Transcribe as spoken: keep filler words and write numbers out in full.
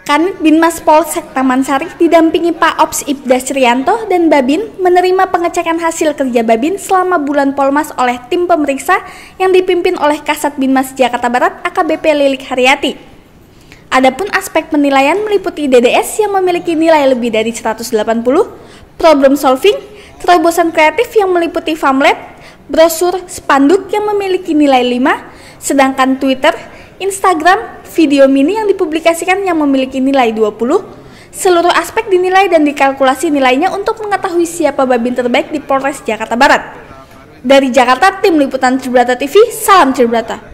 Kanit Binmas Polsek Taman Sari didampingi Pak Ops Ibda Srianto dan Babin menerima pengecekan hasil kerja Babin selama bulan Polmas oleh tim pemeriksa yang dipimpin oleh Kasat Binmas Jakarta Barat A K B P Lilik Haryati. Adapun aspek penilaian meliputi D D S yang memiliki nilai lebih dari seratus delapan puluh, problem solving, terobosan kreatif yang meliputi Famlet, brosur, spanduk yang memiliki nilai lima, sedangkan Twitter, Instagram, video mini yang dipublikasikan yang memiliki nilai dua puluh. Seluruh aspek dinilai dan dikalkulasi nilainya untuk mengetahui siapa Babin terbaik di Polres Jakarta Barat. Dari Jakarta, tim liputan Cibrata T V, salam Cibrata.